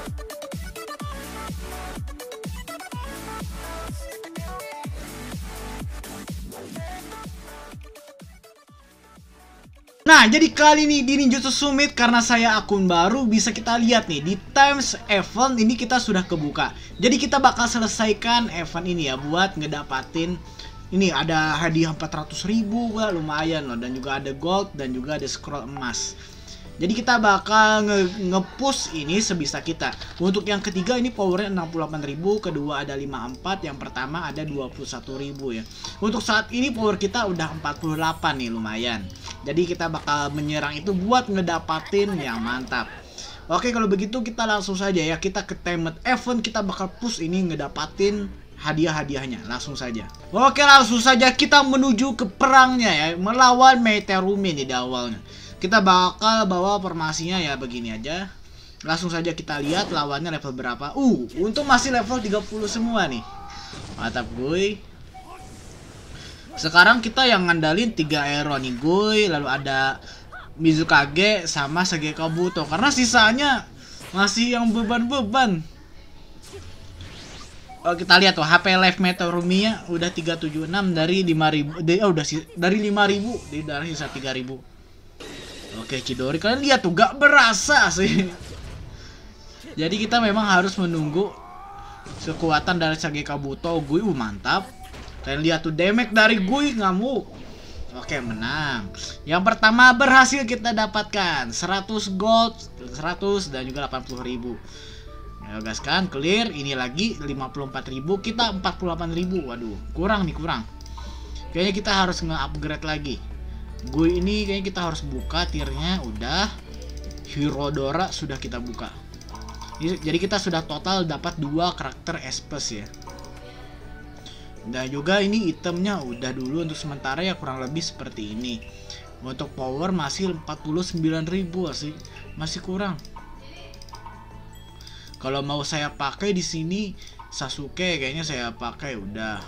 Nah, jadi kali ini di Ninjutsu Summit, karena saya akun baru, bisa kita lihat nih di Times Event ini kita sudah kebuka. Jadi kita bakal selesaikan event ini ya buat ngedapatin ini, ada hadiah 400.000, wah lumayan loh, dan juga ada gold dan juga ada scroll emas. Jadi kita bakal nge-push ini sebisa kita. Untuk yang ketiga ini powernya 68.000, kedua ada 54, yang pertama ada 21.000 ya. Untuk saat ini power kita udah 48 nih, lumayan. Jadi kita bakal menyerang itu buat ngedapatin yang mantap. Oke, kalau begitu kita langsung saja ya, kita ke Timed Event, kita bakal push ini ngedapatin hadiah-hadiahnya langsung saja. Oke, langsung saja kita menuju ke perangnya ya, melawan Meteorumi nih di awalnya. Kita bakal bawa formasinya ya begini aja. Langsung saja kita lihat lawannya level berapa. Untung masih level 30 semua nih. Mantap gue. Sekarang kita yang ngandalin 3 hero nih gue. Lalu ada Mizukage sama Sage Kabuto. Karena sisanya masih yang beban-beban. Oh, kita lihat tuh HP live Meteoruminya udah 376 dari 5.000. Dari 5.000 dari sisa 3.000. Oke, Chidori, kalian lihat tuh gak berasa sih. Jadi kita memang harus menunggu kekuatan dari Sage Kabuto. Gue mantap. Kalian lihat tuh damage dari gue ngamuk. Oke, menang. Yang pertama berhasil kita dapatkan 100 gold, 100 dan juga 80.000. Ya guys kan, clear. Ini lagi 54.000, kita 48.000. Waduh, kurang nih, kurang. Kayaknya kita harus nge-upgrade lagi. Gue ini kayaknya kita harus buka tiernya. Udah, Hirodora sudah kita buka. Jadi kita sudah total dapat 2 karakter espes ya. Dan juga ini itemnya udah dulu untuk sementara ya, kurang lebih seperti ini. Untuk power masih 49.000 sih, masih kurang. Kalau mau saya pakai di sini Sasuke kayaknya saya pakai udah.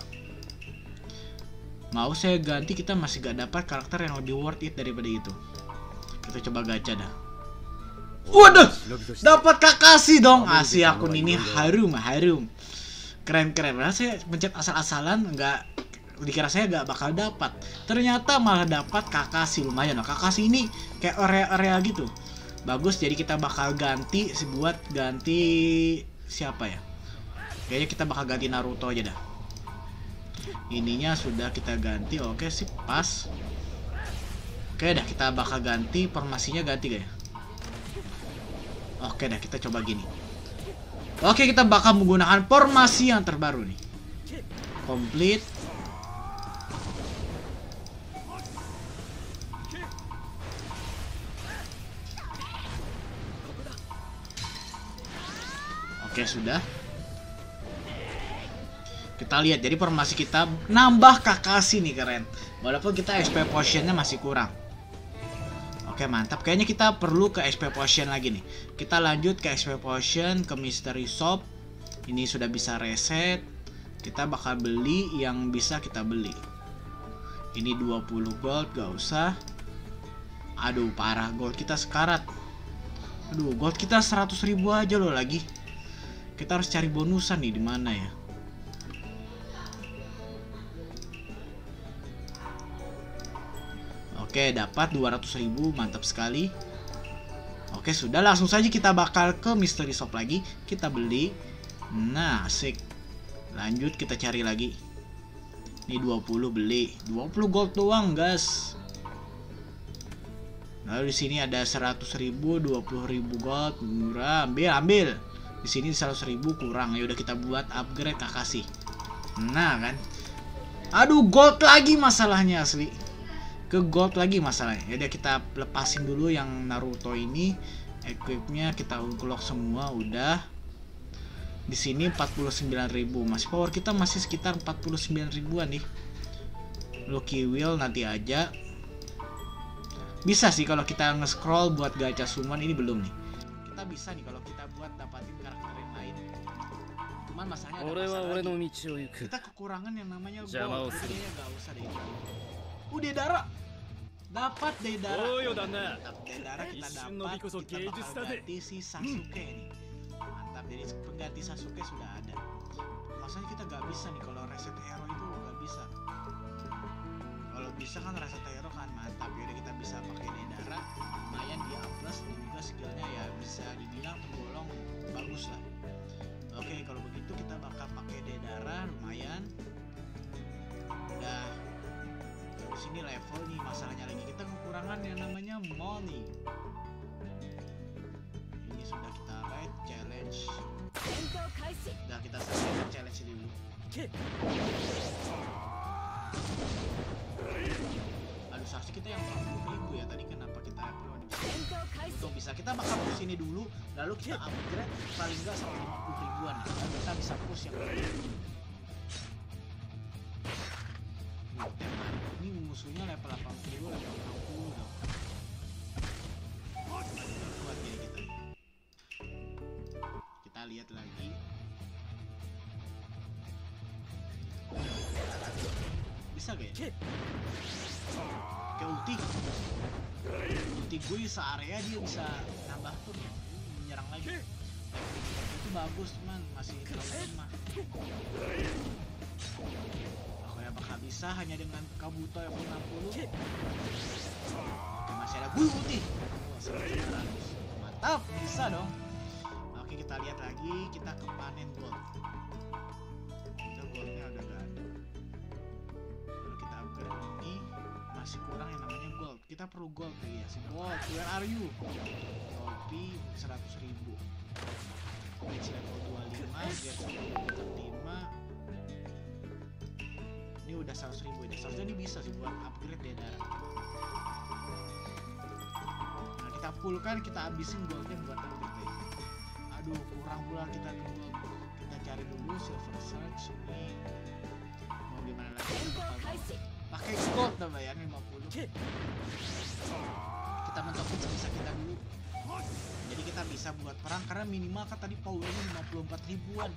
Mau saya ganti, kita masih gak dapat karakter yang lebih worth it daripada itu. Kita coba gacha dah. Waduh, dapat Kakashi dong. Asli akun ini harum. Keren. Nah, saya pencet asal-asalan, nggak dikira saya gak bakal dapat. Ternyata malah dapat Kakashi, lumayan loh. Kakashi ini kayak area gitu. Bagus, jadi kita bakal ganti buat ganti siapa ya? Kayaknya kita bakal ganti Naruto aja dah. Ininya sudah kita ganti, oke sip, pas. Oke dah, kita bakal ganti formasinya, ganti gak ya? Oke dah, kita coba gini. Oke, kita bakal menggunakan formasi yang terbaru nih. Complete. Oke, sudah. Kita lihat, jadi formasi kita nambah Kakashi nih, keren. Walaupun kita SP potionnya masih kurang. Oke, mantap. Kayaknya kita perlu ke SP potion lagi nih. Kita lanjut ke SP potion, ke mystery shop. Ini sudah bisa reset. Kita bakal beli yang bisa kita beli. Ini 20 gold, gak usah. Aduh, parah, gold kita sekarat. Aduh, gold kita 100.000 aja loh lagi. Kita harus cari bonusan nih, di mana ya? Oke, dapat 200.000, mantap sekali. Oke, sudah, langsung saja kita bakal ke mystery shop lagi. Kita beli. Nah, asik. Lanjut, kita cari lagi. Ini 20 beli. 20 gold doang, guys. Lalu di sini ada 100.000, 20.000 gold. Murah, ambil. Di sini 100.000 kurang. Ya udah, kita buat upgrade Kakashi. Nah, kan. Aduh, gold lagi masalahnya asli. Ke gold lagi masalahnya. Jadi kita lepasin dulu yang Naruto ini. Equipnya kita unlock semua udah. Di sini 49.000. Masih power kita masih sekitar 49.000-an nih. Lucky Wheel nanti aja. Bisa sih kalau kita nge-scroll buat gacha summon, ini belum nih. Kita bisa nih kalau kita buat dapatin karakter yang lain. Cuman masalahnya ada masalah lagi. Kita kekurangan yang namanya gold. Jadi ya gak usah deh. Deidara. Dapat Deidara. Deidara kita dapat. Kita bakal ganti si Sasuke nih. Mantap. mantap. Jadi pengganti Sasuke sudah ada. Maksudnya kita nggak bisa nih kalau reset hero itu nggak bisa. Kalau bisa kan reset hero kan mantap. Yaudah kita bisa pakai Deidara, lumayan dia A+ dan juga skillnya ya bisa dibilang tergolong bagus lah. Oke, kalau begitu kita bakal pakai Deidara, lumayan. Udah terus ini level nih, masalahnya lagi kita kekurangan yang namanya money. Ini sudah kita raid challenge. Udah kita selesaikan challenge dulu. Aduh, seharusnya kita yang 40.000 ya, tadi kenapa kita upload untuk bisa kita bakal push ini dulu, lalu kita upgrade paling nggak sampai 50.000-an, lalu kita bisa push yang ini. Ini musuhnya level 80, level 60 dong. Kuat jadi kita. Kita lihat lagi. Bisa gak ya? Oke, ulti gue se-area dia bisa nambah tuh, menyerang lagi. Itu bagus cuman masih terlalu lemah. Aku ya bakal bisa hanya dengan Kabuto level 60. Masih ada gue ulti. Mantap, bisa dong. Oke, kita lihat lagi, kita ke panen gold. Kita goldnya udah gak ada. Lalu kita upgrade ini, masih kurang yang namanya gold. Kita perlu gold ya, si gold. Where are you? Topi 100.000. Reach level 25, get 5. Ini udah 100.000 ya. Seharusnya ini bisa sih buat upgrade Deidara. Nah, kita fullkan, kita habisin goldnya buat upgrade ya. Aduh, kurang pula kita ke gold. Kita cari dulu silver search ini. Mau gimana lagi? Pakai gold dah bayarnya 50. Kita mentokin sebisa kita dulu. Jadi kita bisa buat perang karena minimal kan tadi powernya 54.000-an.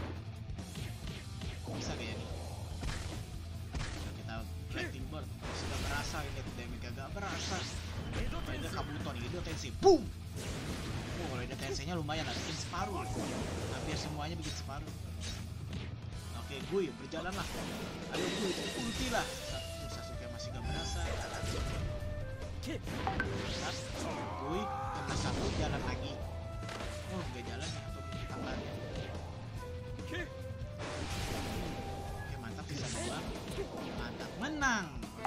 Bisa kayak nih. Kita fighting board sudah berasa ini damage agak berasa. Ada Kabuto nih, Edo Tensei. Boom. Kalau ada Tensei-nya lumayan lah, bikin separuh. Hampir semuanya bikin separuh. Oke, gue berjalanlah. Ayo gue ulti lah. Sasuke masih gak berasa. Gue kena satu jalan lagi. Oh, gak jalan ya untuk tangannya. Oke, mantap, bisa 2. Mantap, menang.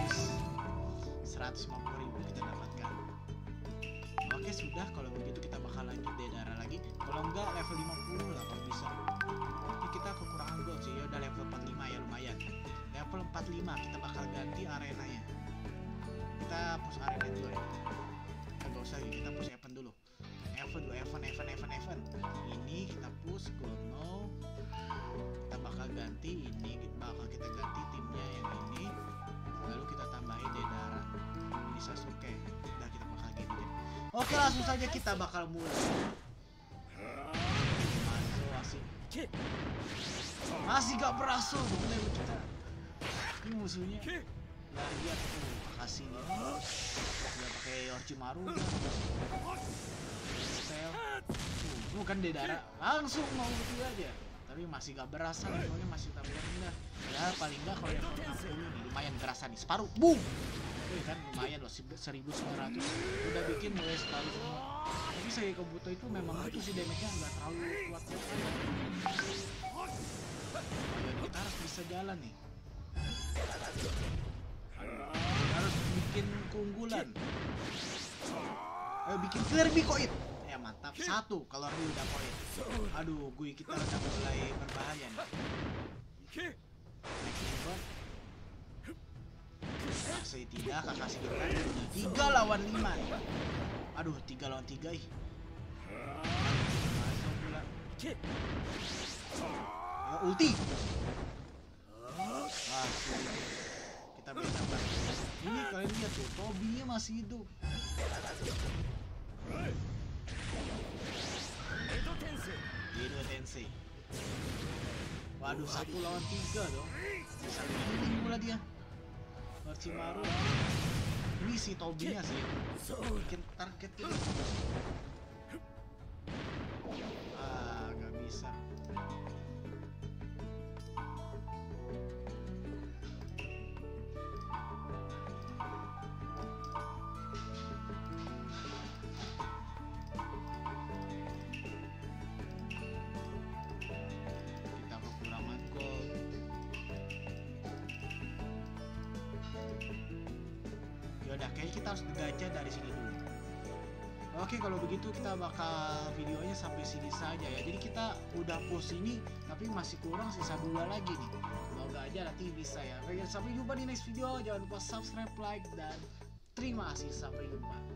150.000 kita dapatkan. Oke, sudah, kalau begitu kita bakal lanjut Deidara lagi. Kalau enggak level 50 lah kalau bisa. Tapi kita kekurangan gold sih. Ya udah level 45 ya lumayan. Level 45 kita bakal ganti arenanya. Kita push arena dulu ya. Enggak usah, kita push event dulu. Event. Ini kita push Gono. Kita bakal ganti ini, bakal kita ganti timnya yang ini. Lalu kita tambahin Deidara. Ini Sasuke. Udah, kita bakal gini deh. Oke, langsung saja kita bakal mulai. Masih gak berhasil dong level kita. Ini musuhnya. Nah, lihat tuh, kasih dia. Dia pakai Orochimaru. Spell. Bukan Deidara, langsung mau gitu aja. Tapi masih gak berasa, levelnya masih tak rendah. Ya paling gak kalau level 60 nih lumayan berasa nih. Separuh, boom. Kan lumayan loh, 1.900. Udah bikin mulai sekali semua. Tapi saya Kabuto itu memang itu sih damage-nya nggak terlalu kuat. Ayo, kita harus bisa jalan nih. Harus bikin keunggulan. Ayo bikin Kirby koin. Ya mantap, 1 kalau Ryu udah koin. Aduh, gue kita udah mulai berbahaya nih. Next level. Masih tidak, kasih kita 3 lawan 5 nih. Aduh, 3 lawan 3 ih. Masuk pula. Ya, ulti. Wah, kita beda banget. Ini kalian lihat tuh, Tobinya masih hidup. Edo Tensei. Waduh, 1 lawan 3 dong. Bisa ini pula dia. Orochimaru. Ini si Tobinya sih bikin target gitu. Gak bisa. Kita kekurangan gold. Yaudah, kayaknya kita harus gacha dari sini dulu. Oke, kalau begitu kita bakal videonya sampai sini saja ya. Jadi kita udah post ini, tapi masih kurang sisa 2 lagi nih. Semoga aja nanti bisa ya. Oke, sampai jumpa di next video. Jangan lupa subscribe, like, dan terima kasih. Sampai jumpa.